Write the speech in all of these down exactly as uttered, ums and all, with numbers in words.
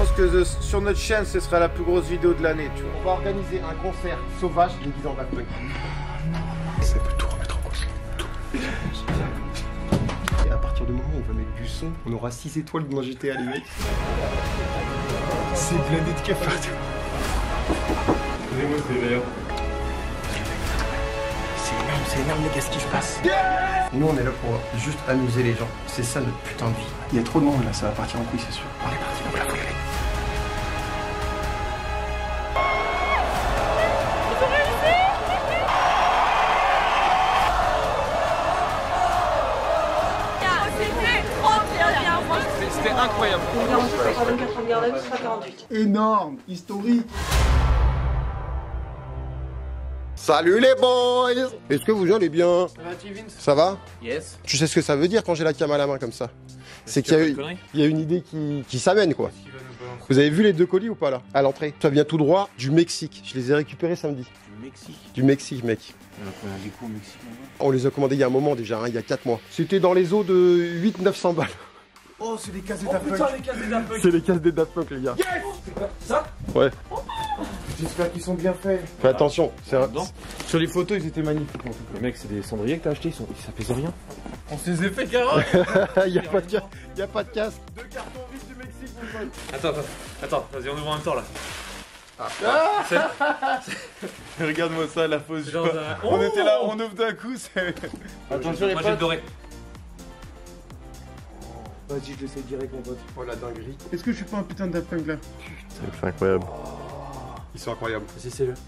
pense que de, sur notre chaîne, ce sera la plus grosse vidéo de l'année, tu vois. On va organiser un concert sauvage déguisé en Daft Punk. Ça peut tout remettre en cause. Tout. Et à partir du moment où on va mettre du son, on aura six étoiles dans G T A, les mecs. C'est blindé de café. Excusez-moi, c'est meilleur. C'est énorme, c'est énorme, les gars, ce qui se passe. Yeah, nous, on est là pour juste amuser les gens. C'est ça notre putain de vie. Il y a trop de monde là, ça va partir en couille, c'est sûr. On est parti, donc là, faut y aller. C'était incroyable. Énorme, historique. Salut les boys. Est-ce que vous allez bien? Ça va, Vince? Ça va? Yes. Tu sais ce que ça veut dire quand j'ai la cam à la main comme ça? C'est qu'il y, y a une idée qui, qui s'amène quoi. Vous avez vu les deux colis ou pas là? À l'entrée. Ça vient tout droit du Mexique. Je les ai récupérés samedi. Du Mexique? Du Mexique, mec. On a combien d'échos au Mexique? On les a commandés il y a un moment déjà, hein, il y a quatre mois. C'était dans les eaux de huit neuf cents balles. Oh, c'est des cases des Daft Punk. Oh putain, les cases des Daft Punk. C'est les cases des Daft Punk, les gars. Yes. C'est quoi ça? Ouais. J'espère qu'ils sont bien faits. Fais attention, c'est un... Sur les photos, ils étaient magnifiques. Les mecs, c'est des cendriers que t'as achetés, ils sont... ça pèse rien. On se les a fait carottes. Il y a pas de casque. Il y a pas de casque. Deux cartons vides du Mexique, mon pote. Attends, attends, attends, vas-y, on ouvre en même temps là. Ah. Regarde-moi ça, la fausse joie. Un... On oh était là, on ouvre d'un coup, c'est... Attention les potes. Moi j'ai le doré. Vas-y, je l'essaie direct, mon pote. Oh la dinguerie. Est-ce que je suis pas un putain de Daft Punk là? Putain, c'est incroyable. Ils sont incroyables. Vas-y, c'est le.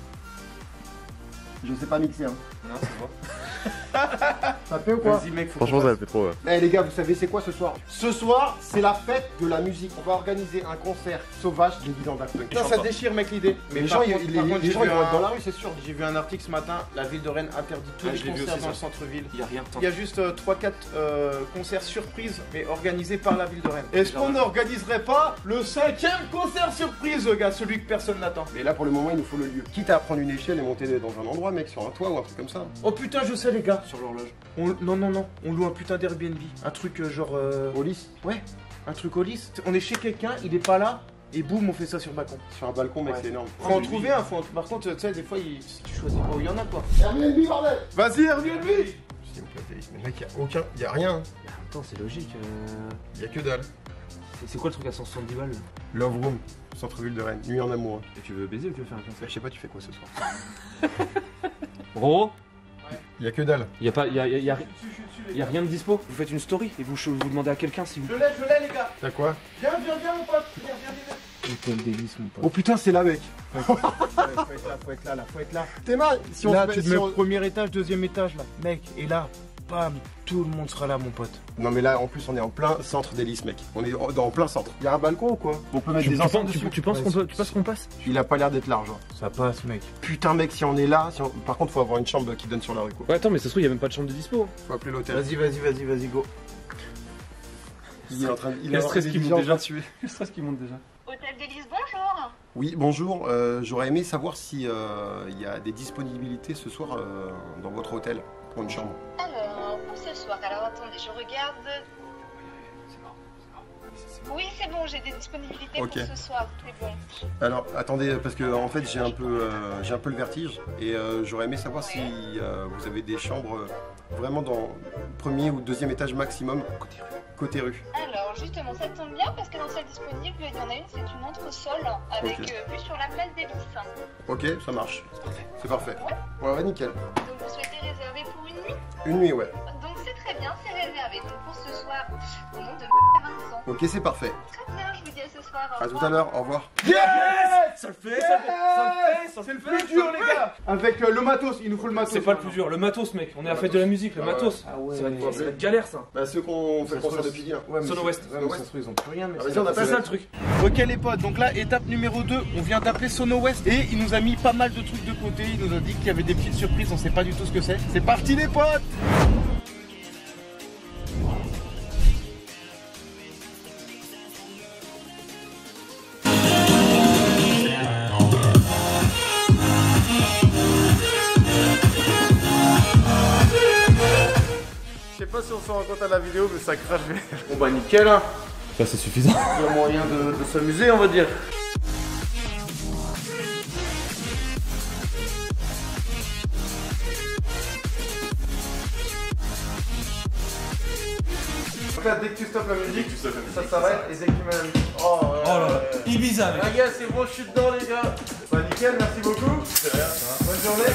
Je sais pas mixer, hein. Non, c'est bon. Ça fait ou quoi? Vas-y, mec, faut franchement, ça fait trop, ouais. Eh hey, les gars, vous savez c'est quoi ce soir? Ce soir, c'est la fête de la musique. On va organiser un concert sauvage déguisé en Daft Punk. Putain, ça déchire, mec, l'idée. Mais les gens, ils, les, contre, les gens ils vont être dans la rue, c'est sûr. J'ai vu un article ce matin, la ville de Rennes interdit tous ah, les concerts dans le centre-ville. Il y a rien. Il y a juste euh, trois quatre euh, concerts surprises, mais organisés par la ville de Rennes. Est-ce qu'on n'organiserait pas le cinquième concert surprise, gars, celui que personne n'attend? Mais là, pour le moment, il nous faut le lieu. Quitte à prendre une échelle et monter dans un endroit, mec, sur un toit ou un truc comme ça. Oh putain, je sais, les gars. Sur l'horloge. On... Non, non, non. On loue un putain d'Airbnb. Un truc euh, genre. Euh... Au lisse? Ouais. Un truc au lisse. On est chez quelqu'un, il est pas là. Et boum, on fait ça sur le balcon. Sur un balcon, mec, ouais. C'est énorme. Faut en trouver un, faut en... Par contre, tu sais, des fois, il... tu choisis. Oh, il y en a quoi. Airbnb, bordel. Vas-y, Airbnb. Mais mec, il y a aucun. Il y a rien. Attends, c'est logique. Euh... Il y a que dalle. C'est quoi le truc à cent soixante-dix balles? Love Room, centre-ville de Rennes. Nuit en amour. Et tu veux baiser ou tu veux faire un concert? Je sais pas, tu fais quoi ce soir? Gros. Il y a que dalle. Il y a pas, il y a, il y a, il y a rien de dispo. Vous faites une story et vous, vous demandez à quelqu'un si vous. Je l'ai, je l'ai les gars. T'as quoi? Viens, viens, viens mon pote. Viens, viens, viens. Hôtel délice mon pote. Oh putain, c'est là mec. Ouais, faut être là, faut être là, là, faut être là. T'es mal. Si on là, se tu met, te mets si on... premier étage, deuxième étage là, mec. Et là, bam, tout le monde sera là, mon pote. Non mais là, en plus, on est en plein centre d'hélice, mec. On est en, en plein centre. Il y a un balcon ou quoi? On peut mettre tu, des tu enfants penses, dessus. Tu, tu penses qu'on peut, tu penses qu'on passe? Il a pas l'air d'être large. Hein. Ça passe, mec. Putain, mec, si on est là, si on... par contre, faut avoir une chambre qui donne sur la rue, quoi. Ouais, attends, mais ça se trouve, il y a même pas de chambre de dispo. Faut appeler l'hôtel. Vas-y, vas-y, vas-y, vas-y, go. Il est en train de. Il le stress qui monte déjà. Le stress qui monte déjà. Hôtel d'Élise, bonjour. Oui, bonjour. Euh, J'aurais aimé savoir si euh, il y a des disponibilités ce soir euh, dans votre hôtel pour une chambre. Alors, pour ce soir, alors attendez, je regarde. Oui, c'est bon, j'ai des disponibilités okay. pour ce soir, c'est bon. Alors, attendez, parce que en fait, j'ai un peu, euh, j'ai un peu le vertige et euh, j'aurais aimé savoir ouais. si euh, vous avez des chambres euh, vraiment dans premier ou deuxième étage maximum côté rue. Côté rue. Alors, justement, ça tombe bien parce que dans celle disponible, il y en a une, c'est une entresol avec okay. euh, vue sur la place des Lys. Ok, ça marche. C'est parfait. Ouais. ouais, nickel. Donc, vous souhaitez réserver pour une nuit? Une nuit, ouais. Donc, c'est très bien, c'est réservé. Donc, pour ce soir, au nom de Vincent. Ok, c'est parfait. Très bien, je vous dis à ce soir. À tout à l'heure, au revoir. Yes, ça le fait, ça le fait, ça le fait, c'est le plus dur, les gars. Avec euh, le matos, il nous faut le matos. C'est pas le plus dur, le matos, mec. On est à la fête de la musique, le matos. Ah ouais. Ça va être, ça va être galère, ça. Bah, ceux qu'on fait le concert depuis hier. Ouais, Sono West. Ouais, mais ça se trouve, ils ont plus rien, mais vas-y, on appelle ça le truc. Ok, les potes, donc là, étape numéro deux, on vient d'appeler Sono West et il nous a mis pas mal de trucs de côté. Il nous a dit qu'il y avait des petites surprises, on sait pas du tout ce que c'est. C'est parti, les potes. Je sais pas si on se rend compte à la vidéo, mais ça crache. Bon bah nickel hein. Ça c'est suffisant. Il y a moyen de, de s'amuser, on va dire. En fait, dès que tu stoppes la musique, ça s'arrête et dès que tu mets la musique. Oh, euh, Oh là là, Ibiza mec. Les gars, c'est bon, je suis dedans les gars. Bah nickel, merci beaucoup. C'est rien. Bonne journée.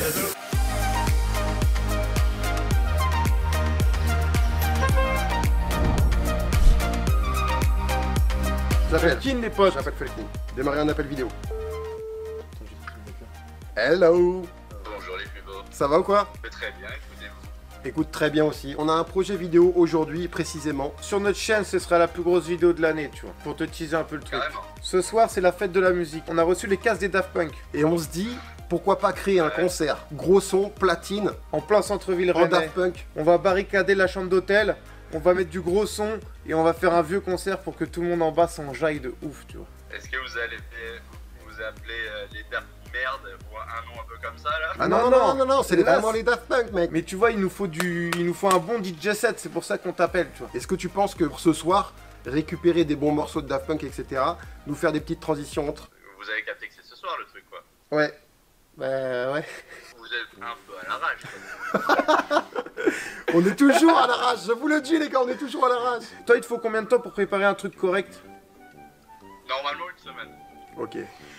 J'appelle. Qui les potes? J'appelle Felkin. Démarrer un appel vidéo. Hello. Bonjour les plus beaux. Ça va ou quoi? Très bien, écoutez-vous. Écoute très bien aussi. On a un projet vidéo aujourd'hui précisément. Sur notre chaîne, ce sera la plus grosse vidéo de l'année, tu vois, pour te teaser un peu le truc. Carrément. Ce soir, c'est la fête de la musique. On a reçu les casques des Daft Punk Et on se dit, pourquoi pas créer un concert gros son, platine, en plein centre-ville en rennais. Daft Punk. On va barricader la chambre d'hôtel, on va mettre du gros son et on va faire un vieux concert pour que tout le monde en bas s'enjaille de ouf, tu vois. Est-ce que vous allez vous appeler euh, les Daft Merde ou un nom un peu comme ça là? Ah non, non, non, non, non, c'est Là, vraiment c'est- les Daft Punk, mec. Mais tu vois, il nous faut du, il nous faut un bon D J set, c'est pour ça qu'on t'appelle, tu vois. Est-ce que tu penses que pour ce soir, récupérer des bons morceaux de Daft Punk, et cetera, nous faire des petites transitions entre... Vous avez capté que c'est ce soir le truc quoi. Ouais. Bah ouais. Vous êtes un peu à l'arrache. On est toujours à l'arrache, je vous le dis les gars, on est toujours à l'arrache. Toi, il te faut combien de temps pour préparer un truc correct? Normalement une semaine. Ok.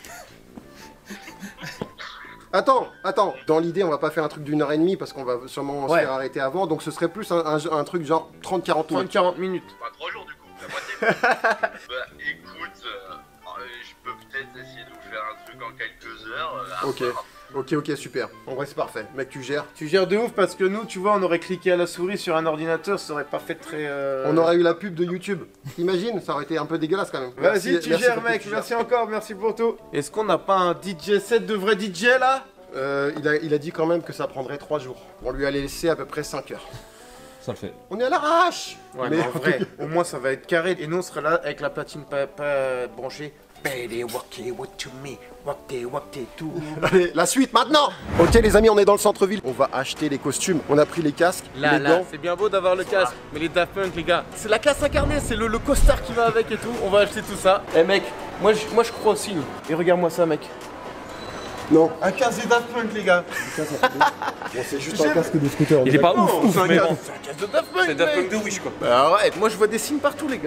Attends, attends. Dans l'idée, on va pas faire un truc d'une heure et demie parce qu'on va sûrement se Ouais. faire arrêter avant. Donc ce serait plus un, un- un truc genre trente à quarante trente à minutes. quarante minutes. Pas trois jours du coup, la moitié. Bah écoute, euh, euh, je peux peut-être essayer de vous faire un truc en quelques heures. euh, à Ok. voir. Ok, ok, super. En vrai, c'est parfait. Mec, tu gères. Tu gères de ouf parce que nous, tu vois, on aurait cliqué à la souris sur un ordinateur, ça aurait pas fait très. euh, On aurait eu la pub de YouTube. T'imagines? Ça aurait été un peu dégueulasse quand même. Vas-y, Merci- tu merci gères, pour que mec. tu gères. Merci encore, merci pour tout. Est-ce qu'on n'a pas un D J set de vrai D J là? Euh, il, a, il a dit quand même que ça prendrait trois jours. On lui a laissé à peu près cinq heures. Ça le fait. On est à l'arrache. Ouais, mais en vrai, au moins ça va être carré. Et nous, on sera là avec la platine pas, pas branchée. Baby, walk it, what to me, walk it, walk it to. Allez, la suite maintenant. Ok les amis, on est dans le centre-ville. On va acheter les costumes. On a pris les casques, Là, les là, gants. c'est bien beau d'avoir le casque, mais les Daft Punk, les gars, c'est la classe incarnée, c'est le, le costard qui va avec et tout. On va acheter tout ça. Eh mec, moi je, moi je crois aussi. nous. Et regarde-moi ça, mec. Non. Un casque des Daft Punk, les gars. Bon, c'est juste un casque de scooter. Il est pas Non, ouf, ouf, c'est un mais casque- bon. c'est un casque de Daft Punk. C'est Daft mec. Punk de Wish quoi. Bah arrête, moi je vois des signes partout, les gars.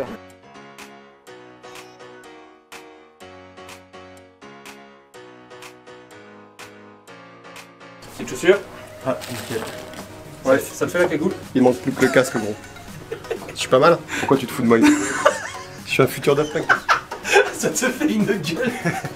Petite chaussure. Ah, nickel. Ouais, ça te fait la cagoule? Il manque plus que le casque, gros. Je suis pas mal. Pourquoi tu te fous de moi? Je suis un futur Daft Punk. Ça te fait une gueule.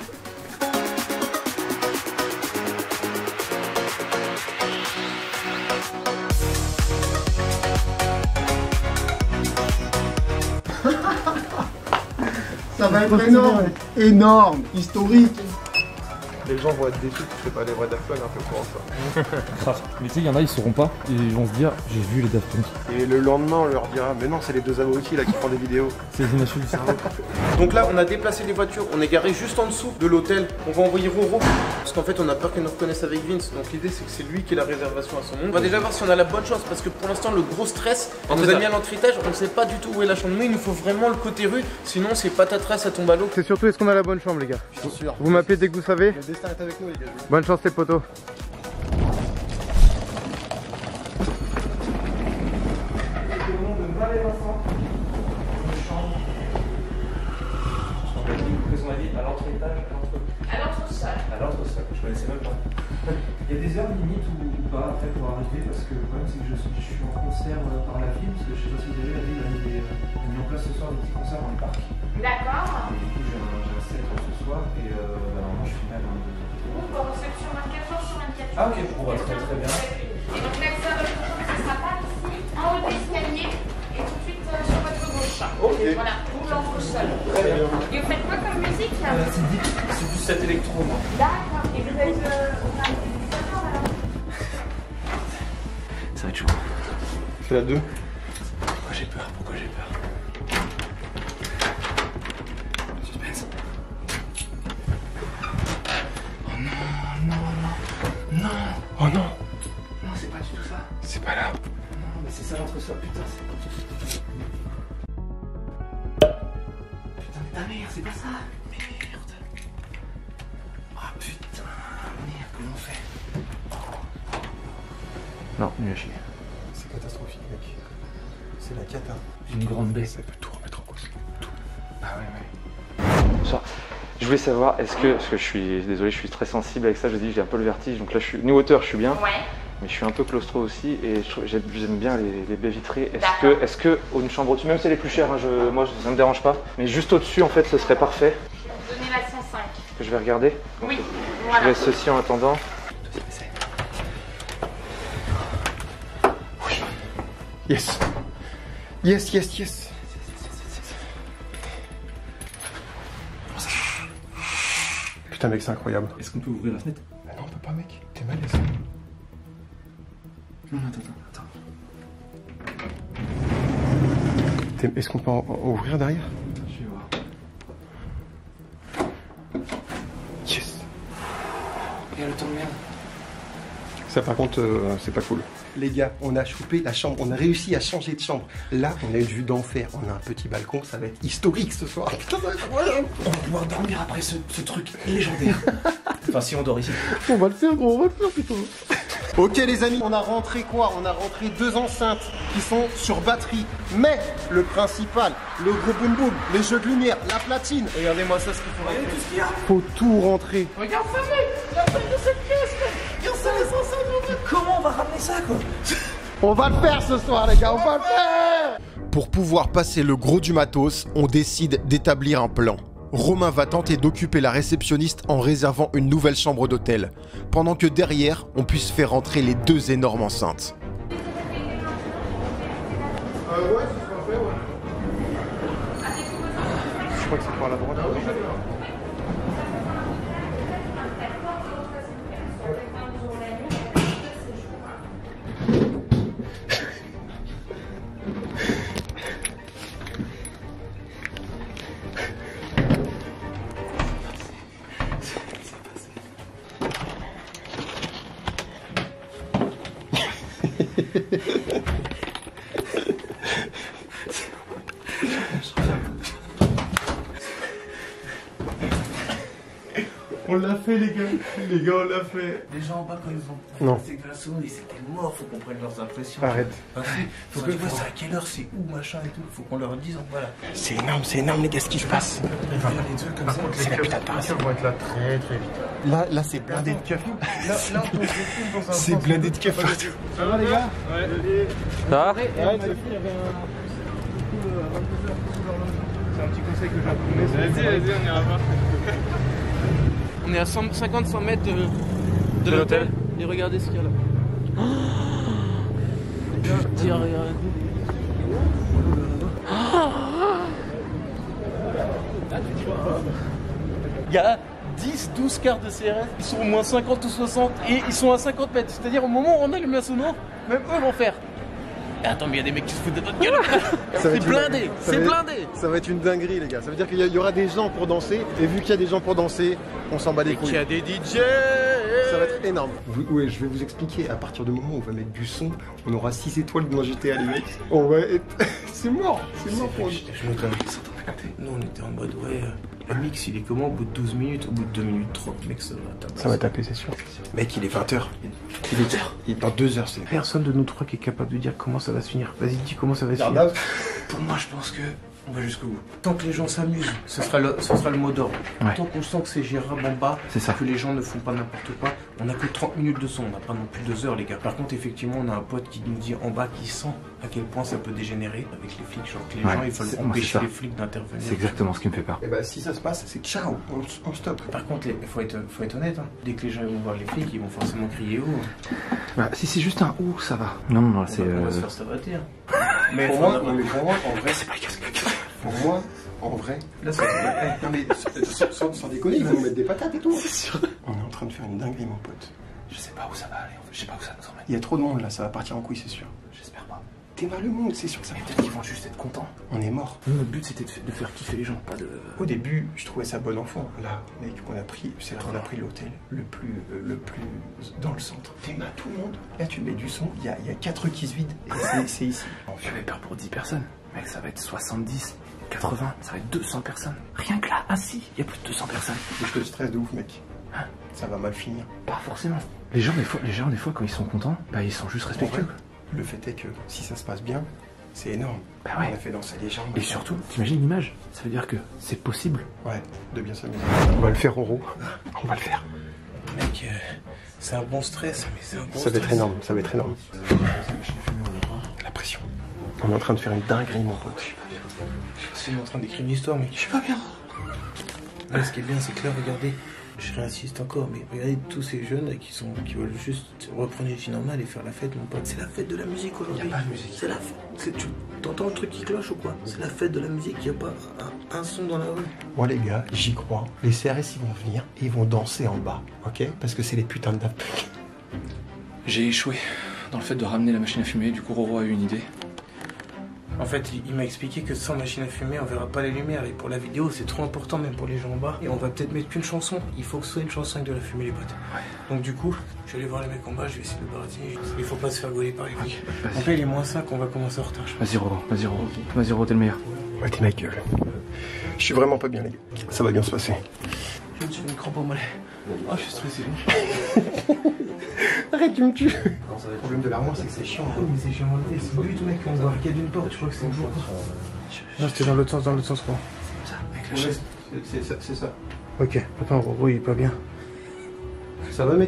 Ça va être énorme. Énorme. Historique. Les gens vont être déçus que c'est pas les vrais Daft Punk un peu pour ça. Grave. Mais tu sais, il y en a, ils sauront pas. Et ils vont se dire, j'ai vu les Daft Punk. Et le lendemain, on leur dira, mais non, c'est les deux abrutis là qui font des vidéos. C'est les images du cerveau. Donc là, on a déplacé les voitures, on est garé juste en dessous de l'hôtel. On va envoyer Roro. Parce qu'en fait, on a peur qu'elle nous reconnaisse avec Vince. Donc l'idée, c'est que c'est lui qui ait la réservation à son nom. On va déjà voir si on a la bonne chance. Parce que pour l'instant, le gros stress, on nous a mis à l'entrée étage, on ne sait pas du tout où est la chambre. Nous, il nous faut vraiment le côté rue. Sinon, c'est patatras, ça tombe à l'eau. C'est surtout, est-ce qu'on a la bonne chambre, les gars? Je suis sûr. Vous m'appelez dès que vous savez. Le destin est avec nous, les gars. Bonne chance, les potos. À l'entre-étage, À l'entresol. à l'entre-sol, je connaissais même pas. Il y a des heures limites ou, ou pas après pour arriver parce que le problème c'est que je, suis- je suis en concert euh, par la ville parce que je sais pas si vous avez vu, la ville a mis, des, euh, a mis en place ce soir des petits concerts dans les parcs. D'accord. Et du coup j'ai un, j'ai un set ce soir et euh, bah, normalement je finis à vingt-deux heures. Bon, bon, réception vingt-quatre heures sur vingt-quatre. Ah ok, bon bah très très bien. Et donc la réservation, ce sera pas ici, en haut de l'escalier, et tout de suite euh, sur votre gauche. Ok. Voilà, pour l'entresol. Très bien. Et vous faites quoi comme musique là? Euh, c'est dit- c'est du set électro moi. D'accord. Et vous êtes euh, au service utilisateur alors? Ça va être chaud. C'est la deux. Pourquoi j'ai peur? Pourquoi j'ai peur? Suspense. Oh non, non, non, non. Oh non. Non, c'est pas du tout ça. C'est pas là. Non, mais c'est ça l'entresol, putain. C'est... Ta mère, c'est pas ça. Merde. Ah putain. Merde, comment on fait? Non, nul à chier. C'est catastrophique, mec. C'est la cata. J'ai une grande baisse. Ça peut tout remettre en cause. Tout. Ah ouais, ouais. Bonsoir. Je voulais savoir, est-ce que, parce que je suis désolé, je suis très sensible avec ça, je dis j'ai un peu le vertige, donc là je suis, niveau hauteur je suis bien, Ouais. mais je suis un peu claustro aussi et je- j'aime j'aime bien les, les baies vitrées. Est-ce D'accord. que, est-ce que une chambre au-dessus, même si elle est plus chère, hein, je, moi ça me dérange pas, mais juste au-dessus en fait ce serait parfait, Je vais te donner la cent cinq. que je vais regarder. Oui, Je voilà. laisse ceci en attendant. Yes. Yes, yes, yes. Putain, mec, c'est incroyable. Est-ce qu'on peut ouvrir la fenêtre? Ah non, on peut pas, mec. T'es malaise. Non, attends, attends, attends. Est-ce qu'on peut en- en ouvrir derrière? Je vais voir. Yes. Regarde le temps de merde. Ça, par contre, euh, c'est pas cool. Les gars, on a chopé la chambre, on a réussi à changer de chambre. Là, on a une vue d'enfer. On a un petit balcon, ça va être historique ce soir. Putain, ça va être incroyable. On va pouvoir dormir après ce, ce truc légendaire. Enfin, si on dort ici. On va le faire, gros, on va le faire, putain. Ok, les amis, on a rentré quoi? On a rentré deux enceintes qui sont sur batterie. Mais le principal, le gros boom boom, les jeux de lumière, la platine. Regardez-moi ça, ce qu'il faut rentrer. Tout ce qu'il y a. Faut tout rentrer. Regarde ça, mec. La taille de cette pièce, mec. Regarde ça, les enceintes, mec. Comment on va ramener ça, quoi? On va le faire ce soir, les gars, on va le faire. Pour pouvoir passer le gros du matos, on décide d'établir un plan. Romain va tenter d'occuper la réceptionniste en réservant une nouvelle chambre d'hôtel, pendant que derrière, on puisse faire rentrer les deux énormes enceintes. Euh, ouais, ce sera fait, ouais. Je crois que c'est par la droite. On l'a fait, les gars. Les gars, on l'a fait. Les gens en bas, quand ils ont Non. c'est que la seconde, ils étaient morts, faut qu'on prenne leurs impressions. Arrête. Ah, si, faut que je vois c'est à quelle heure, c'est où, machin et tout. Faut qu'on leur dise, voilà. C'est énorme, c'est énorme, les gars, ce qui se passe. Regarde les deux comme ça. C'est la putain de parade. vont être là très très vite. Là, là, c'est blindé de keufs. Là, là, on se filme dans un C'est sens. blindé de keufs. Ça va, les gars? Ça va? Ouais, il y avait un coup à vingt-deux heures sous l'horloge. C'est un petit conseil que j'ai appris. Vas-y, vas-y, on ira voir. On est à cent cinquante à cent mètres de, de l'hôtel. Et regardez ce qu'il y a là. Oh putain, regardez. Il y a dix douze cartes de C R S, ils sont au moins cinquante ou soixante et ils sont à cinquante mètres. C'est-à-dire au moment où on allume la sono, même eux vont faire. Et attends, mais il y a des mecs qui se foutent de notre gueule. C'est blindé, c'est blindé. Ça va être une dinguerie, les gars. Ça veut dire qu'il y, y aura des gens pour danser. Et vu qu'il y a des gens pour danser, on s'en bat les Et qu'il couilles. y a des D J. Ça va être énorme. Oui, je vais vous expliquer. À partir du moment où on va mettre du son, on aura six étoiles dans G T A, les mecs. On va être... C'est mort. C'est mort pour nous. Je me donne. Nous, on était en mode, ouais, le mix, il est comment au bout de douze minutes? Au bout de deux minutes trente, mec, ça va taper. Ça va taper, c'est sûr. Mec, il est vingt heures. Il est il est dans deux heures, c'est... Personne de nous trois qui est capable de dire comment ça va se finir. Vas-y, dis comment ça va se finir. Gardave. Pour moi, je pense que on va jusqu'au bout. Tant que les gens s'amusent, ce sera le, ce sera le mot d'ordre. Ouais. Tant qu'on sent que c'est gérable en bas, C'est ça. que les gens ne font pas n'importe quoi, on n'a que trente minutes de son, on n'a pas non plus deux heures, les gars. Par contre, effectivement, on a un pote qui nous dit en bas qui sent à quel point ça peut dégénérer avec les flics. Genre que les Ouais, gens, ils c'est- veulent moi, c'est empêcher ça. les flics d'intervenir. C'est exactement ce qui me fait peur. Et bah, si ça se passe, c'est ciao. On, on stoppe. Par contre, il faut être, faut être honnête. Hein. Dès que les gens vont voir les flics, ils vont forcément crier haut. Bah, si c'est juste un ou, ça va. Non, non, non, On, c'est. va, on va euh, se faire saboter. Hein. Mais Pour faut moi, en- non, mais pour moi, en vrai, C'est pas le casque. pour moi, en vrai... Là, ça Non mais sans, sans- sans déconner, ils vont nous mettre des patates et tout. C'est sûr. On est en train de faire une dinguerie, mon pote. Je sais pas où ça va aller, en fait. Je sais pas où ça nous emmène. Il y a trop de monde là, ça va partir en couille, c'est sûr. J'espère pas. T'es mal le monde, c'est sûr que ça va. Peut-être qu'ils vont juste être contents. On est mort. Nous, notre but, c'était de, de faire kiffer les gens, pas de... Au début, je trouvais ça bon enfant. Là, mec, on a pris, c'est on a pris l'hôtel le plus, euh, le plus dans le centre. T'es mal tout le monde. Là, tu mets du son. Il y a, il y a quatre qui se vident. Et c'est- c'est ici. J'avais peur pour dix personnes. Mec, ça va être soixante-dix. quatre-vingts, ça va être deux cents personnes. Rien que là, assis, il y a plus de deux cents personnes. Je te stresse de ouf, mec. Hein? Ça va mal finir. Pas forcément. Les gens, des fois, les gens, des fois, quand ils sont contents, bah ils sont juste respectueux. Le fait est que si ça se passe bien, c'est énorme. Bah ouais. On a fait danser les gens. Et surtout, t'imagines l'image? Ça veut dire que c'est possible. Ouais, de bien s'amuser. On va le faire, Roro. On va le faire. Mec, euh, c'est un bon stress, mais c'est un bon Ça va être stress. énorme, ça va être énorme. La pression. On est en train de faire une dinguerie, mon pote. Je suis en train d'écrire une histoire, mec. Je suis pas bien. Là, ce qui est bien, c'est que là, regardez, je réinsiste encore, mais regardez tous ces jeunes là, qui, sont, qui veulent juste reprendre une vie normale et faire la fête, mon pote. C'est la fête de la musique aujourd'hui. Y a pas de musique. C'est la fête. Tu t'entends le truc qui cloche ou quoi? C'est la fête de la musique, il n'y a pas un, un son dans la rue. Moi, les gars, j'y crois. Les C R S, ils vont venir et ils vont danser en bas, ok? Parce que c'est les putains de Daft Punk. J'ai échoué dans le fait de ramener la machine à fumer, du coup Roro a eu une idée. En fait, il, il m'a expliqué que sans machine à fumer, on verra pas les lumières. Et pour la vidéo, c'est trop important, même pour les gens en bas. Et on va peut-être mettre qu'une chanson. Il faut que ce soit une chanson avec de la fumée, les potes. Ouais. Donc du coup, je vais aller voir les mecs en bas, je vais essayer de le baratiner. Il faut pas se faire gauler par les mecs. Vas-y. Donc là, il est moins cinq, on va commencer en retard. Vas-y Roro, vas-y Roro, vas-y Roro, t'es le meilleur. Ouais, t'es ma gueule. Je suis vraiment pas bien, les gars. Ça va bien se passer. Je me suis mis une crampe au mollet. Oh, je suis stressé. Arrête, tu me tues. Le problème de l'armoire, c'est que c'est chiant. Oh, mais c'est chiant à enlever. C'est le but, mec, on voit qu'il y a d'une porte. Je crois que c'est le jour. Non, c'était dans l'autre sens, dans l'autre sens, quoi. Ça, avec la chaise. C'est ça, c'est ça. Ok, attends, Roro, il est pas bien. Ça va, mec?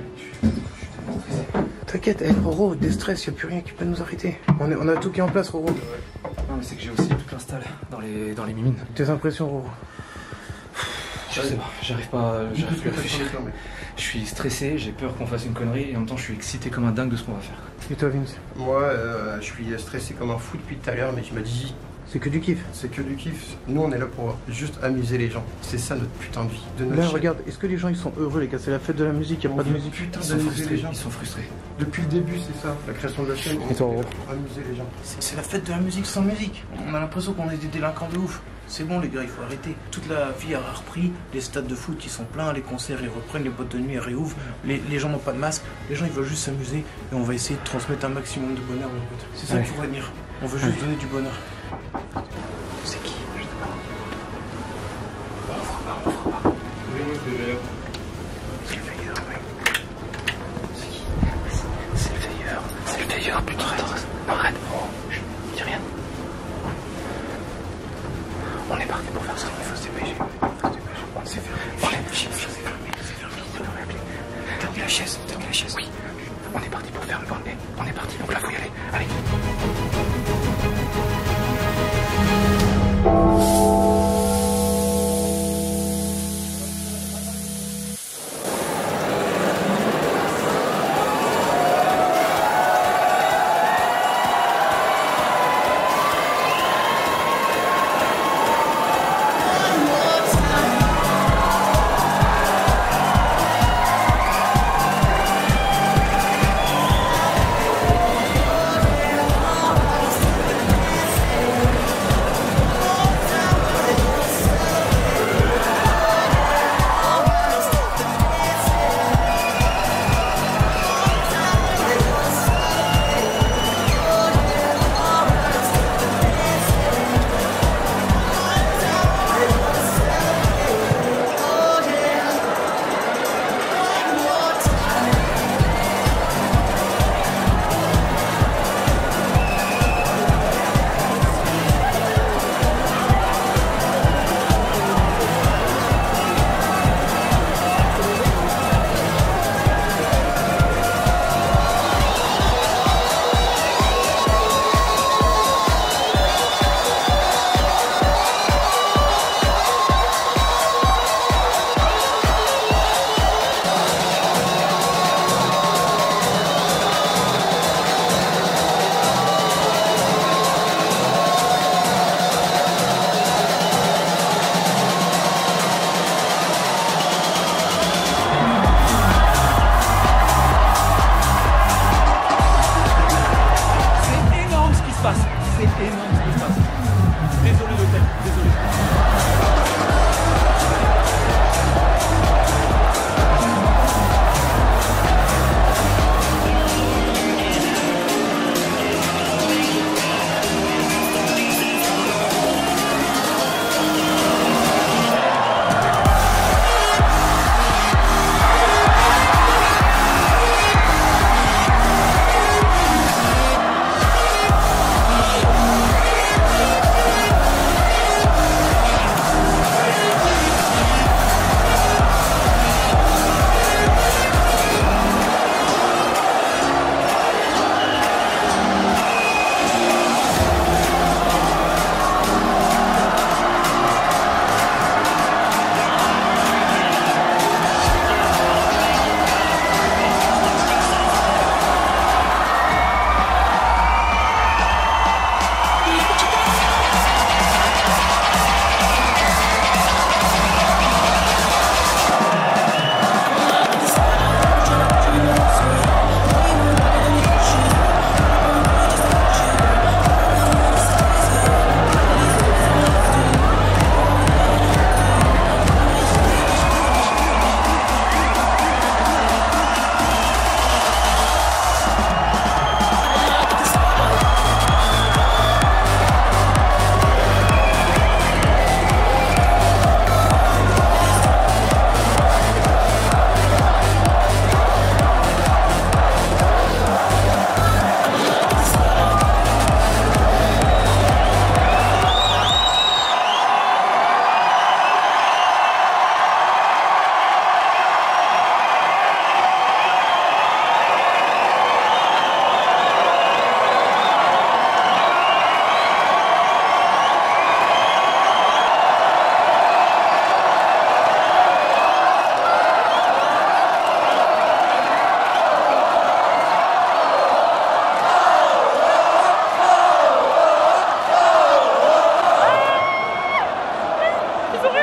T'inquiète, hey, Roro, déstress, y a plus rien qui peut nous arrêter. On, est, on a tout qui est en place, Roro. Non mais c'est que j'ai aussi tout l'install dans les, dans les mimines. Tes impressions, Roro? Je sais pas, j'arrive pas, j'arrive plus à réfléchir. Je suis stressé, j'ai peur qu'on fasse une connerie et en même temps je suis excité comme un dingue de ce qu'on va faire. Et toi, Vince? Moi, euh, je suis stressé comme un fou depuis tout à l'heure, mais tu m'as dit, C'est que du kiff. c'est que du kiff. Nous, on est là pour juste amuser les gens. C'est ça notre putain de vie. De notre Là, chaîne. regarde, est-ce que les gens ils sont heureux, les gars? C'est la fête de la musique, y a On pas de veut musique. Putain, Ils sont d'amuser frustrés, les gens. ils sont frustrés. Depuis le début, c'est ça. La création de la chaîne, on Et toi, est là Roro? pour amuser les gens. C'est c'est la fête de la musique sans musique. On a l'impression qu'on est des délinquants de ouf. C'est bon, les gars, il faut arrêter. Toute la vie a repris. Les stades de foot qui sont pleins, les concerts ils reprennent, les boîtes de nuit elles réouvrent. Les, les gens n'ont pas de masque. Les gens ils veulent juste s'amuser et on va essayer de transmettre un maximum de bonheur, mon pote. C'est ça Ouais. qu'il faut retenir. On veut juste donner du bonheur. C'est qui? Je sais pas. C'est le veilleur, mec. C'est qui? C'est le veilleur. C'est le veilleur, putain. Arrête, oh, je dis rien. On est parti pour faire ça, il faut se dépêcher. On s'est fermé. On est c'est fermé, c'est fermé. T'as mis la chaise, t'as mis la chaise. Oui. On est parti pour faire le bordel. On est parti, donc là faut y aller. Allez.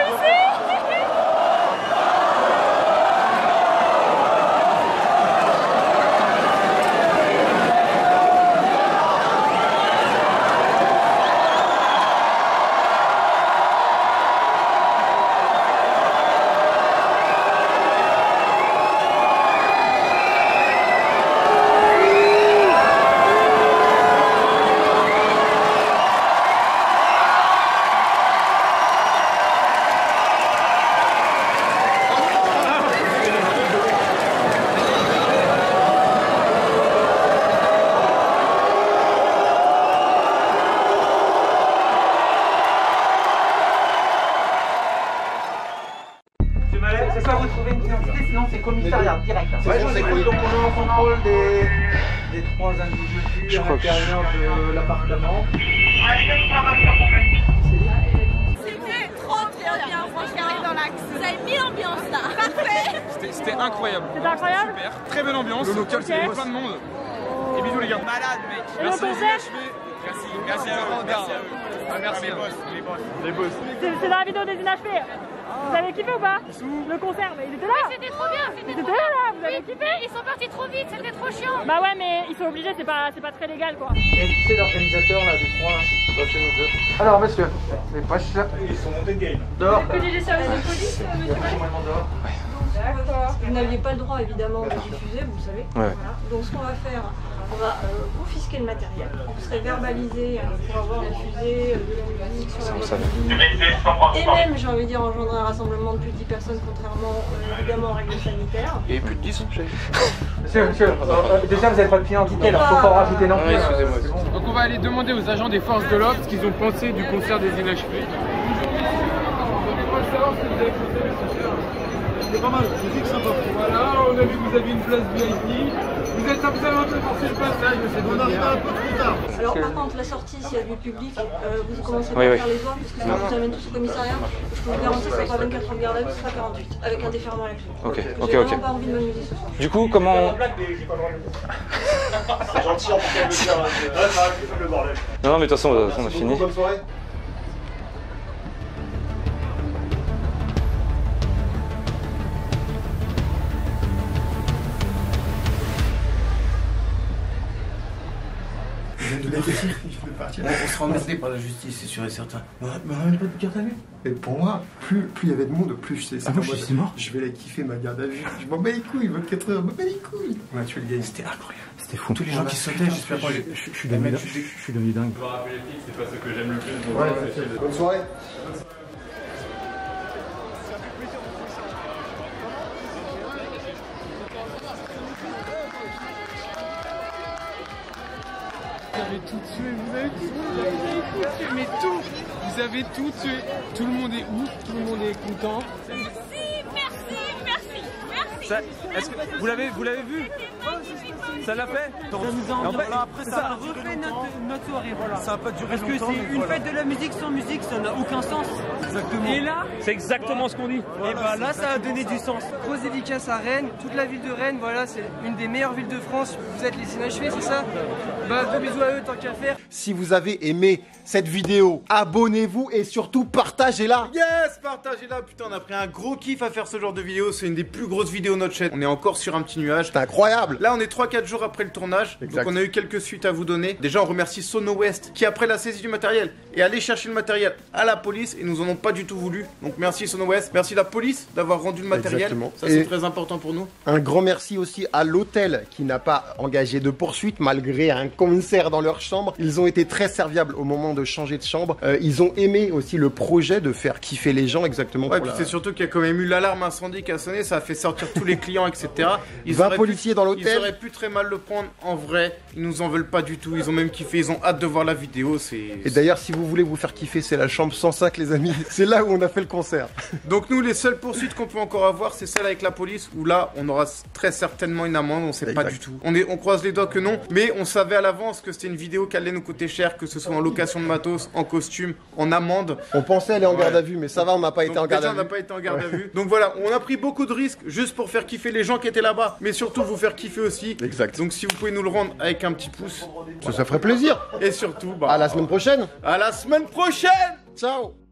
C'est soit vous trouvez une identité, sinon c'est commissariat direct. Ouais, je sais. Donc on est en contrôle des, des trois individus à l'intérieur de l'appartement. C'était trop bien, bien, franchement, dans l'axe. Vous avez mis l'ambiance là. Parfait. C'était incroyable. C'était incroyable. Super. Très belle ambiance. Le local, c'est plein de monde. Et bisous les gars. Malade mec. Merci les Merci. Merci à vous. Merci à eux. Ah, merci les boss. Les boss. Les boss. C'est dans la vidéo des inachevés. Vous avez kiffé ou pas? Le concert, mais ils étaient là. C'était trop bien. Ils étaient là, là. Vous avez Oui, kiffé? ils sont partis trop vite, c'était trop chiant. Bah ouais, mais ils sont obligés, c'est pas, c'est pas très légal quoi. Et qui c'est l'organisateur là des trois là? Bah, c'est nous deux. Alors monsieur, les poches là. Ils sont montés de game. Dehors. Vous connaissez les services de police, monsieur? Complètement dehors. D'accord. Vous n'aviez pas le droit évidemment de diffuser, vous le savez. Ouais. Voilà. Donc ce qu'on va faire, on va euh, confisquer le matériel. Vous serez verbalisé euh, pour avoir diffusé euh, de la musique sur la musique. Et même, j'ai envie de dire, engendrer un rassemblement de plus de dix personnes, contrairement euh, évidemment aux règles sanitaires. Et plus de dix, j'ai. Monsieur, monsieur, euh, déjà vous n'avez pas de pied d'identité, alors faut pas en rajouter non plus. Ouais, excusez-moi. C'est bon. Donc on va aller demander aux agents des forces de l'ordre ce qu'ils ont pensé du concert des inachevés. C'est pas mal, musique sympa. Voilà, on a vu que vous aviez une place V I P. Vous êtes absolument un peu forcé le passage, mais c'est bon, on arrive un peu plus tard. Alors par contre, la sortie, s'il y a du public, euh, vous commencerez pas Oui, à oui. faire les voix, puisque ça vous amène tous au commissariat. Je peux vous garantir que ce sera pas vingt-quatre heures de garde à vue, ce sera quarante-huit, avec un déferment à la clé. Ok, J'ai ok, vraiment ok. pas envie de m'amuser ce soir. Du coup, comment... C'est gentil en tout cas de le dire. Ouais, ça arrive, le bordel. Non, non, mais de toute façon, de toute façon, on a fini. Bonne soirée. On, on sera emmerdé par la justice, c'est sûr et certain. Mais on n'a pas de garde à vue. Et pour moi, plus plus il y avait de monde, plus c'est ça. Ah, moi, je suis mort. Je vais la kiffer ma garde à vue. Je m'en bats les couilles, vingt-quatre heures, je m'en bats les couilles. On a tué le gars, c'était incroyable. C'était fou. Tous les gens qui sautaient, j'espère pas. Je suis devenu dingue. Je suis devenu dingue. C'est pas ce que j'aime le plus. Ouais, ouais, bonne soirée. Vous avez tout tué, vous avez tout tué, vous avez tout tué, mais tout. Vous avez tout tué. Tout le monde est ouf, tout le monde est content. Merci, merci, merci, merci. Ça, est-ce que vous l'avez, vous l'avez vu? Ça l'a fait? Ça nous a en fait, après ça, a refait notre, notre soirée, voilà. Ça a pas duré longtemps. Parce que c'est une voilà. Fête de la musique sans musique, ça n'a aucun sens. Exactement. Et là, c'est exactement ce qu'on dit. Voilà, et bah là, ça a donné du sens. Grosse dédicace à Rennes, toute la ville de Rennes, voilà, c'est une des meilleures villes de France. Vous êtes les inachevés, c'est ça? Bah, gros bisous à eux, tant qu'à faire. Si vous avez aimé cette vidéo, abonnez-vous et surtout partagez-la. Yes, partagez-la. Putain, on a pris un gros kiff à faire ce genre de vidéo. C'est une des plus grosses vidéos de notre chaîne. On est encore sur un petit nuage. C'est incroyable. Là, on est trois quatre jours après le tournage. Exact. Donc, on a eu quelques suites à vous donner. Déjà, on remercie Sono West qui, après la saisie du matériel, est allé chercher le matériel à la police et nous en ont pas du tout voulu. Donc, merci Sono West. Merci la police d'avoir rendu le matériel. Exactement. Ça, c'est Et très important pour nous. Un grand merci aussi à l'hôtel qui n'a pas engagé de poursuite malgré un concert dans leur chambre. Ils ont été très serviables au moment de changer de chambre. Euh, ils ont aimé aussi le projet de faire kiffer les gens exactement. Ouais, pour puis la... c'est surtout qu'il y a quand même eu l'alarme incendie qui a sonné. Ça a fait sortir tous les clients, et cetera. Ils vingt auraient policiers pu, dans l'hôtel. Ils auraient pu très mal le prendre. En vrai, ils nous en veulent pas du tout. Ils ont même kiffé. Ils ont hâte de voir la vidéo. C'est. Et d'ailleurs, si vous voulez vous faire kiffer, c'est la chambre cent cinq, les amis. C'est là où on a fait le concert. Donc nous, les seules poursuites qu'on peut encore avoir, c'est celle avec la police, où là, on aura très certainement une amende. On sait Exact. pas du tout. On, est, on croise les doigts que non, mais on savait à l'avance que c'était une vidéo qui allait nous coûter cher, que ce soit en location de matos, en costume, en amende. On pensait aller en Ouais. garde à vue, mais ça va, on n'a pas Donc été en garde déjà, à on n'a vue. pas été en garde à vue. Donc voilà, on a pris beaucoup de risques juste pour faire kiffer les gens qui étaient là-bas, mais surtout vous faire kiffer aussi. Exact. Donc si vous pouvez nous le rendre avec un petit pouce, Ça, ça ferait plaisir. et surtout, bah, À la semaine prochaine. à la semaine prochaine. Ciao.